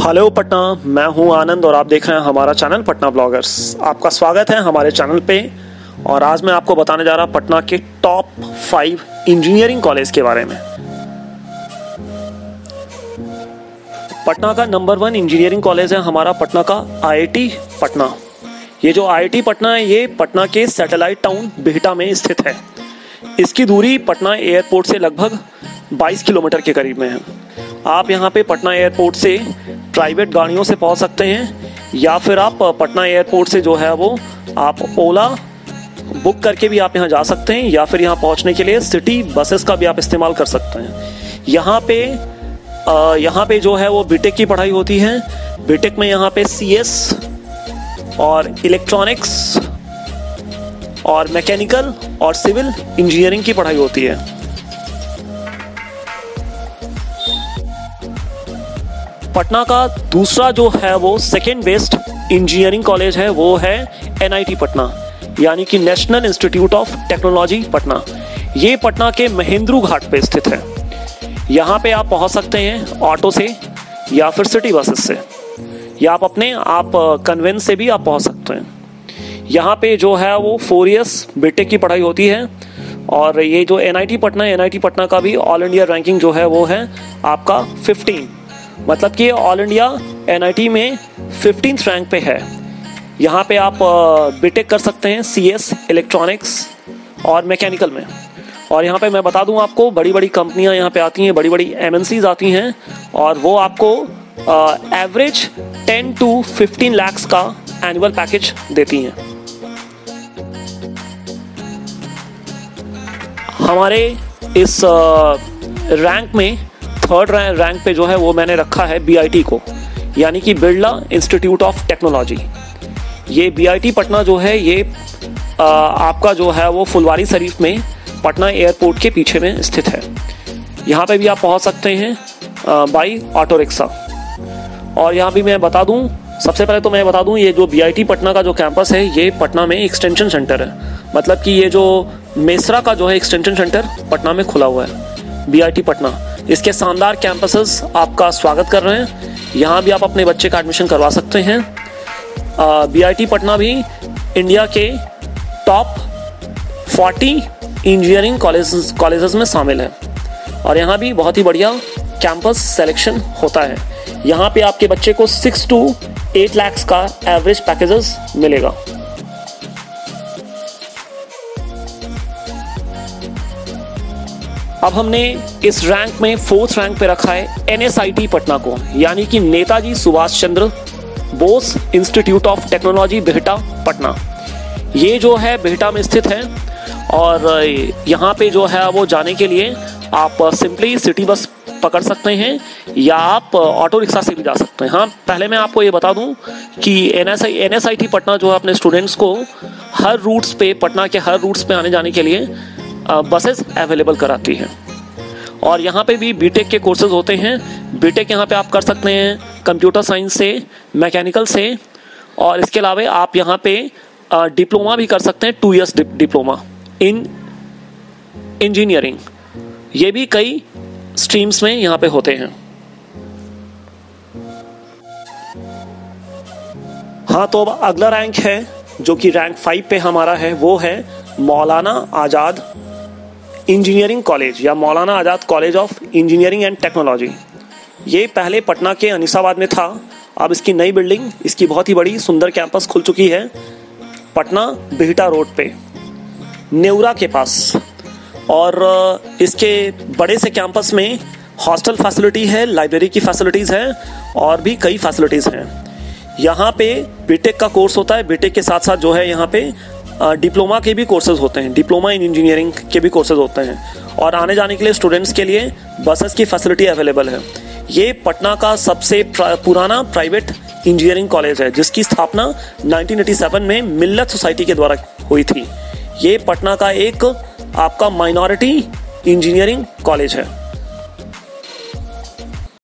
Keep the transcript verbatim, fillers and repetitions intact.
Hello Patna, मैं हूं आनंद और आप देख रहे हैं हमारा चैनल पटना ब्लॉगर्स। आपका स्वागत है हमारे चैनल पे। और आज मैं आपको बताने जा रहा हूं पटना के टॉप फाइव इंजीनियरिंग कॉलेज के बारे में। पटना का नंबर वन इंजीनियरिंग कॉलेज है हमारा पटना का आई आई टी पटना। ये जो आई आई टी पटना है ये पटना के सैटेलाइट टाउन बिहटा में स्थित है। इसकी दूरी पटना एयरपोर्ट से लगभग बाईस किलोमीटर के करीब में है। आप यहाँ पे पटना एयरपोर्ट से प्राइवेट गाड़ियों से पहुँच सकते हैं या फिर आप पटना एयरपोर्ट से जो है वो आप ओला बुक करके भी आप यहाँ जा सकते हैं, या फिर यहाँ पहुँचने के लिए सिटी बसेस का भी आप इस्तेमाल कर सकते हैं। यहाँ पे यहाँ पे जो है वो बीटेक की पढ़ाई होती है। बीटेक में यहाँ पे सी एस और इलेक्ट्रॉनिक्स और मैकेनिकल और सिविल इंजीनियरिंग की पढ़ाई होती है। पटना का दूसरा जो है वो सेकेंड बेस्ट इंजीनियरिंग कॉलेज है वो है एन आई टी पटना, यानी कि national institute of technology Patna. ये पटना के महेंद्रू घाट पे स्थित है। यहाँ पे आप पहुँच सकते हैं ऑटो से या फिर सिटी बसेस से, या आप अपने आप कन्वेंस से भी आप पहुँच सकते हैं। यहाँ पे जो है वो फोर इयर्स बीटेक की पढ़ाई होती है। और ये जो N I T Patna N I T Patna का भी ऑल इंडिया रैंकिंग जो है वो है आपका फिफ्टीन, मतलब कि all India N I T में फिफ्टीन्थ रैंक पे है। यहाँ पे आप बीटेक कर सकते हैं सी एस, इलेक्ट्रॉनिक्स और मैकेनिकल में। और यहाँ पे मैं बता दूँ आपको, बड़ी बड़ी कंपनियाँ यहाँ पे आती हैं, बड़ी बड़ी एम एन सीज़ आती हैं और वो आपको average ten to fifteen lakhs का एनुअल पैकेज देती हैं। हमारे इस रैंक में थर्ड रैंक पे जो है वो मैंने रखा है बी आई टी को, यानी कि बिरला इंस्टीट्यूट ऑफ टेक्नोलॉजी। ये बी आई टी पटना जो है ये आ, आपका जो है वो फुलवारी शरीफ में पटना एयरपोर्ट के पीछे में स्थित है। यहाँ पे भी आप पहुँच सकते हैं बाई ऑटो रिक्शा। और यहाँ भी मैं बता दूँ, सबसे पहले तो मैं बता दूँ ये जो बी आई टी पटना का जो कैंपस है ये पटना में एक्सटेंशन सेंटर है। मतलब कि ये जो मेसरा का जो है एक्सटेंशन सेंटर पटना में खुला हुआ है बी आई टी पटना। इसके शानदार कैंपसेस आपका स्वागत कर रहे हैं। यहाँ भी आप अपने बच्चे का एडमिशन करवा सकते हैं। बी आई टी पटना भी इंडिया के top forty engineering colleges colleges में शामिल है। और यहाँ भी बहुत ही बढ़िया कैंपस सिलेक्शन होता है। यहाँ पे आपके बच्चे को सिक्स टू एट लैक्स का एवरेज पैकेजेस मिलेगा। अब हमने इस रैंक में फोर्थ रैंक पे रखा है N S I T Patna को, यानी कि Netaji Subhash Chandra Bose institute of technology Bihta Patna. ये जो है बिहटा में स्थित है। और यहाँ पे जो है वो जाने के लिए आप सिंपली सिटी बस पकड़ सकते हैं या आप ऑटो रिक्शा से भी जा सकते हैं। हाँ, पहले मैं आपको ये बता दूं कि N S I N S I T Patna जो है अपने स्टूडेंट्स को हर रूट्स पे, पटना के हर रूट्स पे आने जाने के लिए बसेस अवेलेबल कराती है। और यहाँ पे भी बीटेक के कोर्सेज होते हैं। बीटेक यहाँ पे आप कर सकते हैं कंप्यूटर साइंस से, मैकेनिकल से, और इसके अलावा आप यहाँ पे डिप्लोमा भी कर सकते हैं, two years diploma in engineering. ये भी कई स्ट्रीम्स में यहाँ पे होते हैं। हाँ, तो अब अगला रैंक है जो कि रैंक फाइव पे हमारा है, वो है मौलाना आज़ाद इंजीनियरिंग कॉलेज या Maulana Azad college of engineering and technology. ये पहले पटना के अनीसाबाद में था। अब इसकी नई बिल्डिंग, इसकी बहुत ही बड़ी सुंदर कैंपस खुल चुकी है पटना बिहटा रोड पे नेवरा के पास। और इसके बड़े से कैंपस में हॉस्टल फैसिलिटी है, लाइब्रेरी की फैसिलिटीज़ है और भी कई फैसिलिटीज़ हैं। यहाँ पे बीटेक का कोर्स होता है। बीटेक के साथ साथ जो है यहाँ पे डिप्लोमा के भी कोर्सेज होते हैं, डिप्लोमा इन इंजीनियरिंग के भी कोर्सेज होते हैं। और आने जाने के लिए स्टूडेंट्स के लिए बसेस की फैसिलिटी अवेलेबल है। ये पटना का सबसे पुराना प्राइवेट इंजीनियरिंग कॉलेज है जिसकी स्थापना नाइनटीन एटी सेवन में मिल्लत सोसाइटी के द्वारा हुई थी। ये पटना का एक आपका माइनॉरिटी इंजीनियरिंग कॉलेज है।